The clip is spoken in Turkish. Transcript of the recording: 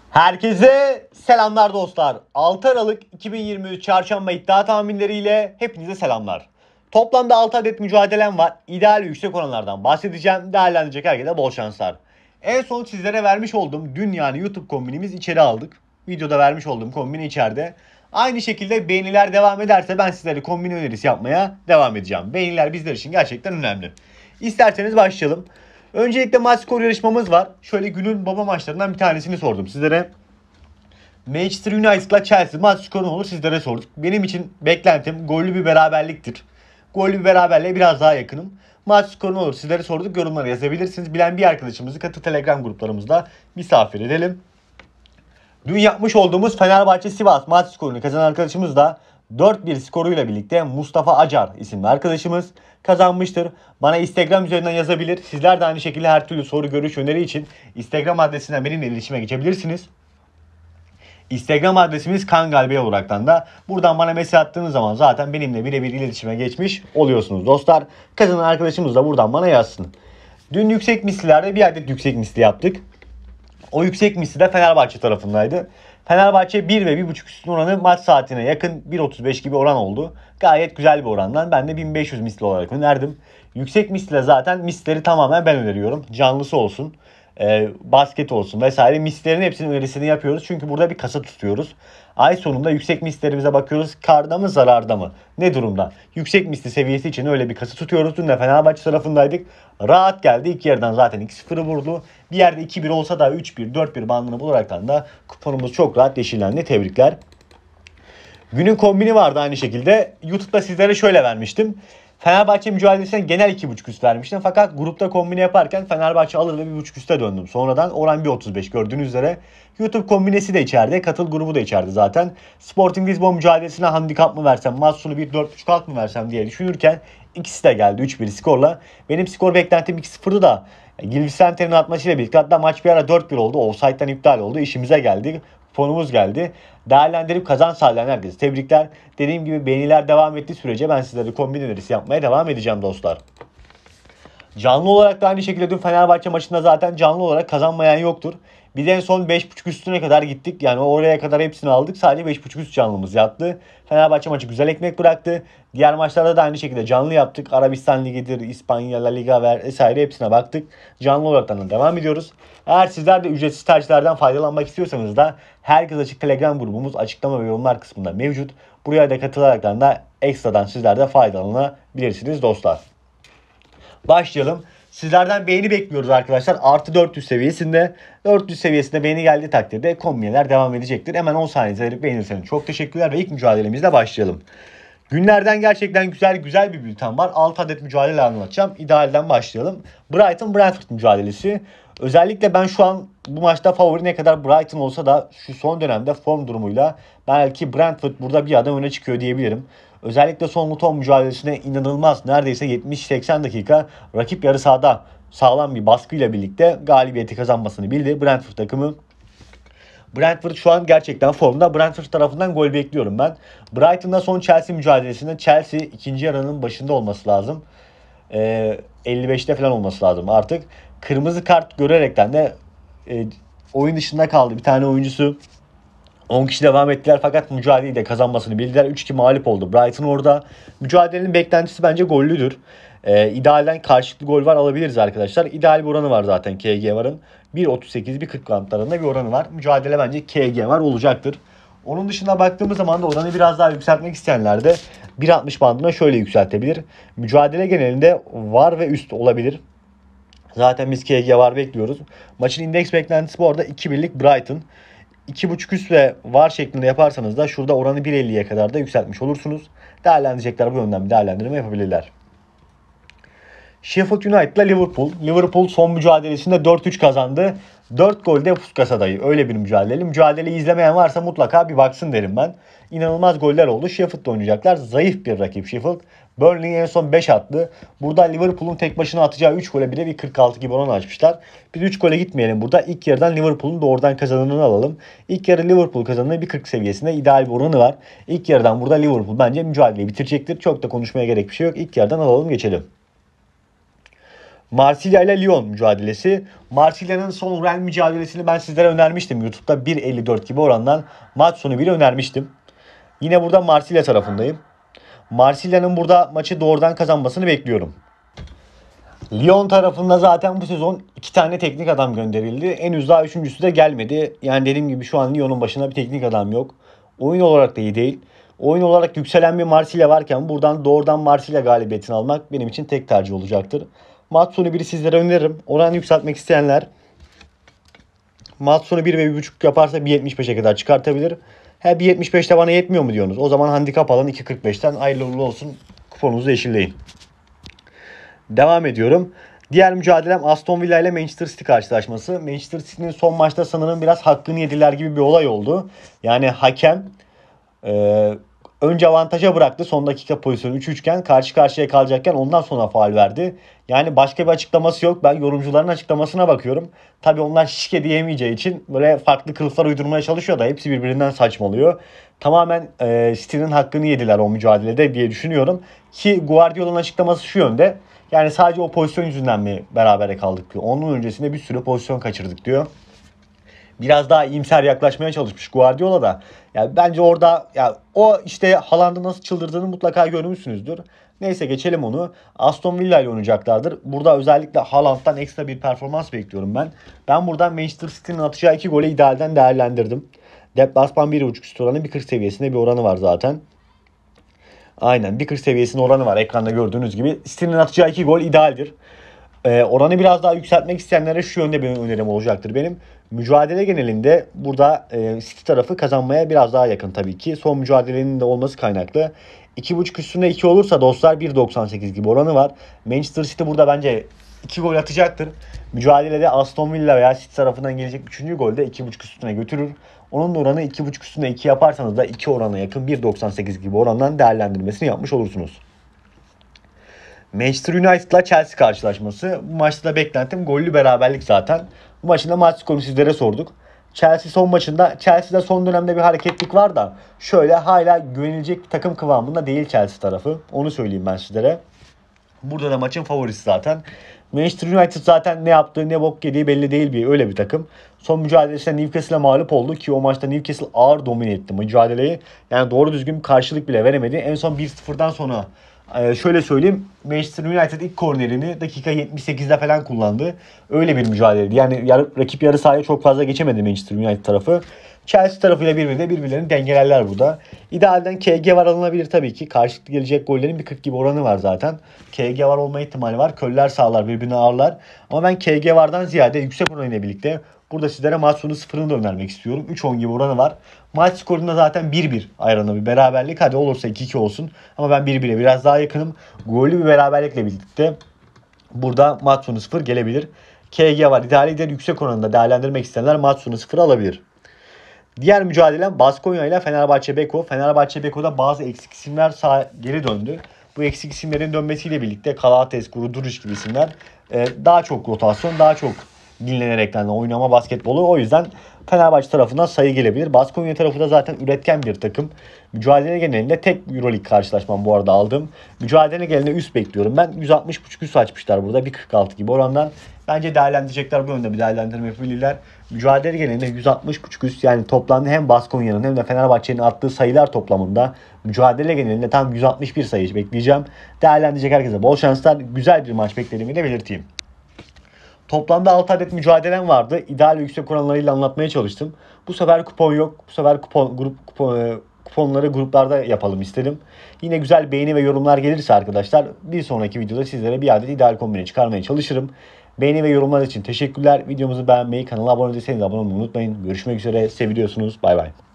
Herkese selamlar dostlar. 6 Aralık 2023 Çarşamba iddia tahminleriyle hepinize selamlar. Toplamda 6 adet mücadelem var. İdeal ve yüksek oranlardan bahsedeceğim. Değerlendirecek herkese bol şanslar. En son sizlere vermiş olduğum dün yani YouTube kombinimiz içeri aldık. Videoda vermiş olduğum kombini içeride. Aynı şekilde beğeniler devam ederse ben sizlere kombin önerisi yapmaya devam edeceğim. Beğeniler bizler için gerçekten önemli. İsterseniz başlayalım. Öncelikle maç skor yarışmamız var. Şöyle günün baba maçlarından bir tanesini sordum sizlere. Manchester United'la Chelsea maç skoru ne olur sizlere sorduk. Benim için beklentim gollü bir beraberliktir. Gollü bir beraberliğe biraz daha yakınım. Maç skoru ne olur sizlere sorduk. Yorumlara yazabilirsiniz. Bilen bir arkadaşımızı katı Telegram gruplarımızda misafir edelim. Dün yapmış olduğumuz Fenerbahçe Sivas maç skorunu kazanan arkadaşımız da 4-1 skoruyla birlikte Mustafa Acar isimli arkadaşımız kazanmıştır. Bana Instagram üzerinden yazabilir. Sizler de aynı şekilde her türlü soru, görüş, öneri için Instagram adresinden benimle iletişime geçebilirsiniz. Instagram adresimiz Kangalbey olaraktan da buradan bana mesaj attığınız zaman zaten benimle birebir iletişime geçmiş oluyorsunuz dostlar. Kazanan arkadaşımız da buradan bana yazsın. Dün yüksek mislilerde bir adet yüksek misli yaptık. O yüksek misli de Fenerbahçe tarafındaydı. Fenerbahçe 1 ve 1.5 üstün oranı maç saatine yakın 1.35 gibi oran oldu. Gayet güzel bir orandan ben de 1500 misli olarak önerdim. Yüksek misle zaten misleri tamamen ben öneriyorum. Canlısı olsun, basket olsun vesaire mislerin hepsinin önerisini yapıyoruz. Çünkü burada bir kasa tutuyoruz. Ay sonunda yüksek mislerimize bakıyoruz. Karda mı zararda mı? Ne durumda? Yüksek misli seviyesi için öyle bir kasa tutuyoruz. Dün de Fenerbahçe tarafındaydık. Rahat geldi. İlk yarıdan zaten 2-0'ı vurdu. Bir yerde 2-1 olsa da 3-1, 4-1 bandını bularaktan da kuponumuz çok rahat yeşillendi. Tebrikler. Günün kombini vardı aynı şekilde. YouTube'da sizlere şöyle vermiştim. Fenerbahçe mücadelesine genel 2.5 üst vermiştim. Fakat grupta kombine yaparken Fenerbahçe alır ve 1.5 üste döndüm. Sonradan oran 1.35 gördüğünüz üzere. YouTube kombinesi de içeride. Katıl grubu da içeride zaten. Sporting Lisbon mücadelesine handikap mı versem, maç sonu 4.5 alt mı versem diye düşünürken ikisi de geldi 3-1 skorla. Benim skor beklentim 2-0'dı da Gilvisenter'in atmasıyla birlikte hatta maç bir ara 4-1 oldu. Offside'den iptal oldu. İşimize geldi. Fonumuz geldi. Değerlendirip kazan sağlayan herkese tebrikler. Dediğim gibi beğeniler devam ettiği sürece ben sizlere kombin önerisi yapmaya devam edeceğim dostlar. Canlı olarak da aynı şekilde dün Fenerbahçe maçında zaten canlı olarak kazanmayan yoktur. Biz en son 5.5 üstüne kadar gittik. Yani oraya kadar hepsini aldık. Sadece 5.5 üst canlımız yattı. Fenerbahçe maçı güzel ekmek bıraktı. Diğer maçlarda da aynı şekilde canlı yaptık. Arabistan Ligi'dir, İspanya La Liga vesaire hepsine baktık. Canlı olarak da devam ediyoruz. Eğer sizler de ücretsiz tercihlerden faydalanmak istiyorsanız da Herkes Açık Telegram grubumuz açıklama ve yorumlar kısmında mevcut. Buraya da katılaraktan da ekstradan sizler de faydalanabilirsiniz dostlar. Başlayalım. Sizlerden beğeni bekliyoruz arkadaşlar. Artı 400 seviyesinde. 400 seviyesinde beğeni geldiği takdirde kombinler devam edecektir. Hemen 10 saniye verip beğenirseniz çok teşekkürler ve ilk mücadelemizle başlayalım. Günlerden gerçekten güzel bir bülten var. 6 adet mücadele anlatacağım. İdealden başlayalım. Brighton-Brentford mücadelesi. Özellikle ben şu an bu maçta favori ne kadar Brighton olsa da şu son dönemde form durumuyla belki Brentford burada bir adım öne çıkıyor diyebilirim. Özellikle son Luton mücadelesine inanılmaz neredeyse 70-80 dakika rakip yarı sahada sağlam bir baskıyla birlikte galibiyeti kazanmasını bildi Brentford takımı. Brentford şu an gerçekten formda. Brentford tarafından gol bekliyorum ben. Brighton'da son Chelsea mücadelesinde Chelsea ikinci yarının başında olması lazım. 55'te falan olması lazım artık. Kırmızı kart görerekten de oyun dışında kaldı. Bir tane oyuncusu 10 kişi devam ettiler fakat mücadeleyi de kazanmasını bildiler. 3-2 mağlup oldu Brighton orada. Mücadelenin beklentisi bence gollüdür. İdealden karşılıklı gol var alabiliriz arkadaşlar. İdeal bir oranı var zaten KG varın. 1.38 1.40 bantlarında bir oranı var. Mücadele bence KG var olacaktır. Onun dışında baktığımız zaman da oranı biraz daha yükseltmek isteyenler de 1.60 bandına şöyle yükseltebilir. Mücadele genelinde var ve üst olabilir. Zaten biz KG var bekliyoruz. Maçın indeks beklentisi bu arada 2-1'lik Brighton. 2.5 üst ve var şeklinde yaparsanız da şurada oranı 1.50'ye kadar da yükseltmiş olursunuz. Değerlendirecekler bu yönden bir değerlendirme yapabilirler. Sheffield United ile Liverpool. Liverpool son mücadelesinde 4-3 kazandı. 4 gol de Puskasa'dayı. Öyle bir mücadele. Mücadeleyi izlemeyen varsa mutlaka bir baksın derim ben. İnanılmaz goller oldu. Sheffield'da oynayacaklar. Zayıf bir rakip Sheffield. Burnley en son 5 attı. Burada Liverpool'un tek başına atacağı 3 gole bile bir 46 gibi oran açmışlar. Biz 3 gole gitmeyelim burada. İlk yarıdan Liverpool'un doğrudan kazananını alalım. İlk yarı Liverpool kazananı 1.40 seviyesinde ideal bir oranı var. İlk yarıdan burada Liverpool bence mücadeleyi bitirecektir. Çok da konuşmaya gerek bir şey yok. İlk yarıdan alalım geçelim. Marsilya ile Lyon mücadelesi. Marsilya'nın son Rennes mücadelesini ben sizlere önermiştim. YouTube'da 1.54 gibi orandan maç sonu bile önermiştim. Yine burada Marsilya tarafındayım. Marsilya'nın burada maçı doğrudan kazanmasını bekliyorum. Lyon tarafında zaten bu sezon 2 tane teknik adam gönderildi. Henüz daha üçüncüsü de gelmedi. Yani dediğim gibi şu an Lyon'un başında bir teknik adam yok. Oyun olarak da iyi değil. Oyun olarak yükselen bir Marsilya varken buradan doğrudan Marsilya galibiyetini almak benim için tek tercih olacaktır. Maç sonu 1'i sizlere öneririm. Oranı yükseltmek isteyenler maç sonu 1 ve 1.5 yaparsa 1.75'e kadar çıkartabilir. 1.75'te bana yetmiyor mu diyorsunuz? O zaman handikap alın 2.45'ten hayırlı uğurlu olsun. Kuponunuzu yeşilleyin. Devam ediyorum. Diğer mücadelem Aston Villa ile Manchester City karşılaşması. Manchester City'nin son maçta sanırım biraz hakkını yediler gibi bir olay oldu. Yani hakem önce avantaja bıraktı. Son dakika pozisyonu 3-3 iken karşı karşıya kalacakken ondan sonra faul verdi. Yani başka bir açıklaması yok. Ben yorumcuların açıklamasına bakıyorum. Tabii onlar şike diyemeyeceği için böyle farklı kılıflar uydurmaya çalışıyor da hepsi birbirinden saçmalıyor. Tamamen City'nin hakkını yediler o mücadelede diye düşünüyorum. Ki Guardiola'nın açıklaması şu yönde. Yani sadece o pozisyon yüzünden mi berabere kaldık diyor. Onun öncesinde bir sürü pozisyon kaçırdık diyor. Biraz daha iyimser yaklaşmaya çalışmış Guardiola da. Yani bence orada ya o işte Haaland'ın nasıl çıldırdığını mutlaka görmüşsünüzdür. Neyse geçelim onu. Aston Villa ile oynayacaklardır. Burada özellikle Haaland'dan ekstra bir performans bekliyorum ben. Ben buradan Manchester City'nin atacağı 2 golü idealden değerlendirdim. Deplasman 1.5 üst oranı 1.40 seviyesinde bir oranı var zaten. Aynen 1.40 seviyesinde oranı var ekranda gördüğünüz gibi. City'nin atacağı 2 gol idealdir. Oranı biraz daha yükseltmek isteyenlere şu yönde bir önerim olacaktır benim. Mücadele genelinde burada City tarafı kazanmaya biraz daha yakın tabii ki. Son mücadelenin de olması kaynaklı. 2.5 üstüne 2 olursa dostlar 1.98 gibi oranı var. Manchester City burada bence 2 gol atacaktır. Mücadelede Aston Villa veya City tarafından gelecek 3. golde 2.5 üstüne götürür. Onun da oranı 2.5 üstüne 2 yaparsanız da 2 orana yakın 1.98 gibi orandan değerlendirmesini yapmış olursunuz. Manchester United'la Chelsea karşılaşması. Bu maçta da beklentim gollü beraberlik zaten. Bu maçın da maç skorunu sizlere sorduk. Chelsea son maçında, Chelsea'de son dönemde bir hareketlik var da şöyle hala güvenilecek bir takım kıvamında değil Chelsea tarafı. Onu söyleyeyim ben sizlere. Burada da maçın favorisi zaten. Manchester United zaten ne yaptığı ne bok yediği belli değil öyle bir takım. Son mücadelesinde Newcastle'a mağlup oldu ki o maçta Newcastle ağır domine etti mücadeleyi. Yani doğru düzgün bir karşılık bile veremedi. En son 1-0'dan sonra şöyle söyleyeyim. Manchester United ilk kornerini dakika 78'de falan kullandı. Öyle bir mücadeleydi. Yani rakip yarı sahaya çok fazla geçemedi Manchester United tarafı. Chelsea tarafıyla birbirlerini dengelerler burada. İdealden KG var alınabilir tabii ki. Karşılıklı gelecek gollerin bir 40 gibi oranı var zaten. KG var olma ihtimali var. Köller sağlar birbirini ağırlar. Ama ben KG vardan ziyade yüksek oranıyla birlikte burada sizlere maç sonu 0'ını da önermek istiyorum. 3-10 gibi oranı var. Maç skorunda zaten 1-1 ayranı bir beraberlik. Hadi olursa 2-2 olsun. Ama ben 1-1'e biraz daha yakınım. Gollü bir beraberlikle birlikte burada maç sonu 0 gelebilir. KG var. İdealiyle yüksek oranında değerlendirmek isteyenler maç sonu 0 alabilir. Diğer mücadelem Baskonya ile Fenerbahçe Beko. Fenerbahçe Beko'da bazı eksik isimler geri döndü. Bu eksik isimlerin dönmesiyle birlikte Kalates, Duruş gibi isimler daha çok rotasyon, daha çok dinlenerekten oynama basketbolu. O yüzden Fenerbahçe tarafından sayı gelebilir. Baskonya tarafı da zaten üretken bir takım. Mücadele genelinde tek Euroleague karşılaşmam bu arada aldım. Mücadele genelinde üst bekliyorum. Ben 160.5 üst açmışlar burada. 1.46 gibi orandan. Bence değerlendirecekler bu yönde bir değerlendirme yapabilirler. Mücadele genelinde 160.5 üst yani toplamda hem Baskonya'nın hem de Fenerbahçe'nin attığı sayılar toplamında mücadele genelinde tam 161 sayı bekleyeceğim. Değerlendirecek herkese bol şanslar. Güzel bir maç beklediğimi de belirteyim. Toplamda 6 adet mücadelem vardı. İdeal ve yüksek oranlarıyla anlatmaya çalıştım. Bu sefer kupon yok. Bu sefer kuponları gruplarda yapalım istedim. Yine güzel beğeni ve yorumlar gelirse arkadaşlar bir sonraki videoda sizlere bir adet ideal kombine çıkarmaya çalışırım. Beğeni ve yorumlar için teşekkürler. Videomuzu beğenmeyi, kanala abone değilseniz abone olmayı unutmayın. Görüşmek üzere. Seviyorsunuz. Bay bay.